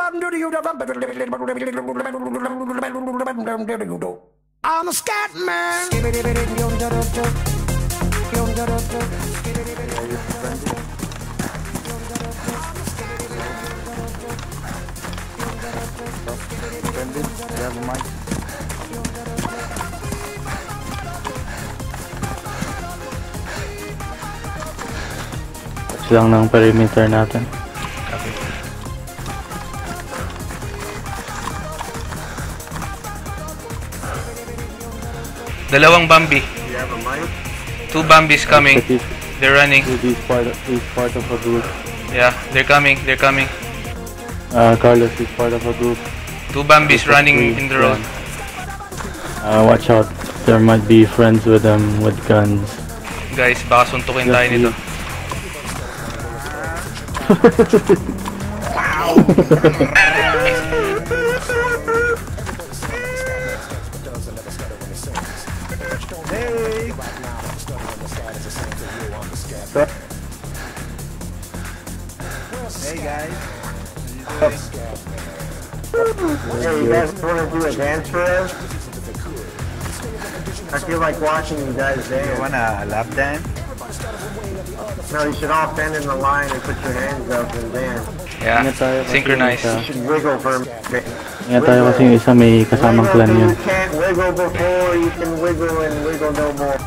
I'm a scat man. Brendan, you have a mic? Touch lang ng perimeter natin. Dalawang Bambi. You have a mic? 2 Bambis coming. They're running. He's part of a group. Yeah, they're coming. They're coming. Carlos is part of a group. 2 Bambis running in the road. Watch out. There might be friends with them with guns. Guys, baka suntukin tayo nito. Hey guys. Hey, you guys want to do a dance for us? I feel like watching you guys You dance. wanna lap dance? No, you should all stand in the line and put your hands up and dance. Yeah, Ingat tayo kasi synchronize. yung You isa- should wiggle for a minute. Ingat tayo kasi yung isa may kasamang clan Wiggle yun. till you can't wiggle before you can wiggle and wiggle no more.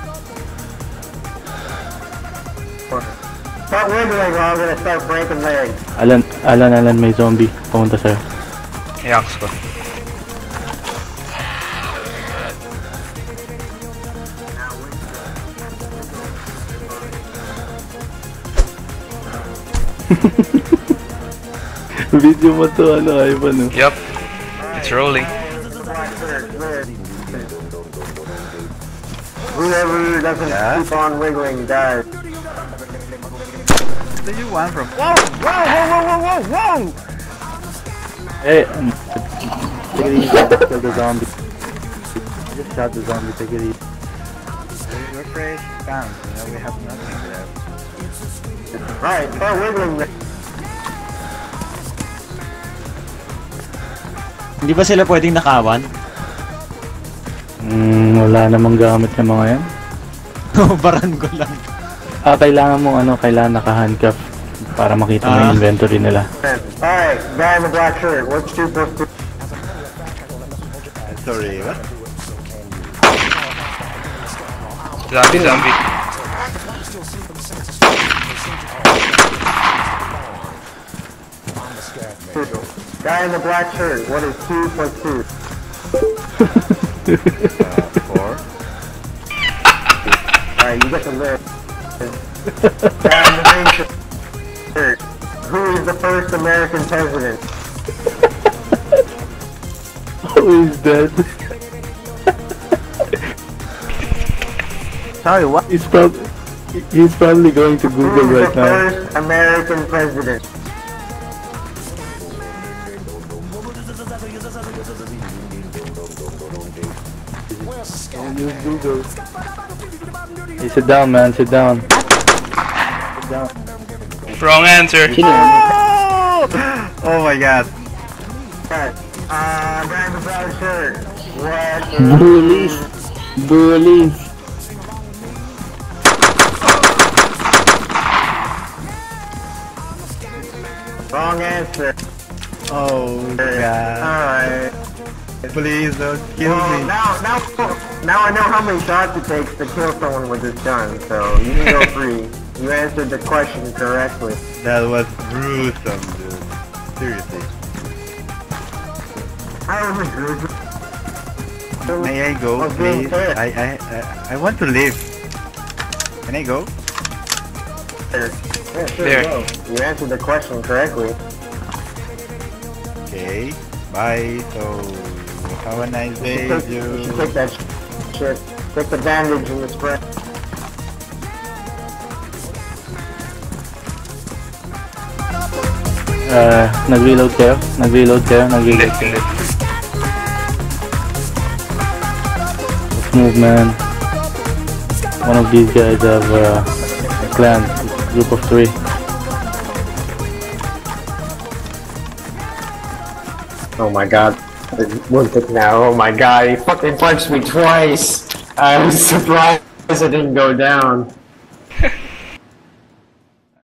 Start wiggling or I'm gonna start breaking legs. Alan, may zombie. Pumunta sa'yo. I-axe ko. Video mo to, ano, Ivan, no? Yup. It's rolling. Whoever doesn't keep on wiggling dies. What do you want from? Whoa! Whoa! Whoa! Whoa! Whoa! Whoa! Hey, take it easy. Kill the zombie. I just shot the zombie. Take it easy. We're fresh bounce. You know, we have nothing left. Right, start wiggling. Hindi ba sila pwedeng nakawan? Wala namang gamit ng mga yan. Baran ko lang. Kailangan mo, kailangan naka-handcuff para makita mo yung inventory nila. Alright, guy in the black shirt, what's 2 plus 2? Sorry, what? Zombie. Guy in the black shirt, what is 2 plus 2? 4. Alright, you get the list. Guy in the green shirt, who is the first American president? Oh, he's dead. Sorry, what? He's probably going to Google Who is right the now. first American president? Use Google. Hey, sit down, man. Sit down. Sit down. Wrong answer. Oh my god. Guy in the brown shirt, what is... Bullies. Wrong answer. Oh god. Alright. Please don't kill Well, me. now I know how many shots it takes to kill someone with this gun, so you can go free. You answered the question correctly. That was gruesome, dude. Seriously. How was it, gruesome? May I go, was being please? fair. I want to live. Can I go? Yeah, sure, There. go. You answered the question correctly. Okay. Bye. So, have a nice day, You should take that shit. Take the bandage and the spray. Nag-reload kayo? Hindi. Let's move, man. One of these guys have a clan, group of 3. Oh my god. Wounded now. Oh my god, he fucking punched me twice. I was surprised it didn't go down.